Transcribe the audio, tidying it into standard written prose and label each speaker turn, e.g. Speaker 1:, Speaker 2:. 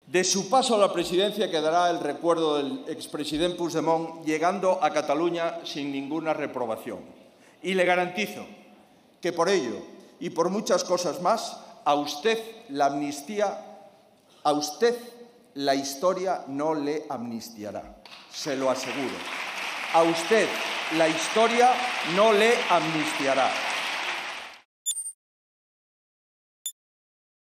Speaker 1: De su paso a la presidencia quedará el recuerdo del expresidente Puigdemont llegando a Cataluña sin ninguna reprobación. Y le garantizo que por ello y por muchas cosas más, a usted la historia no le amnistiará. Se lo aseguro. A usted la historia no le amnistiará.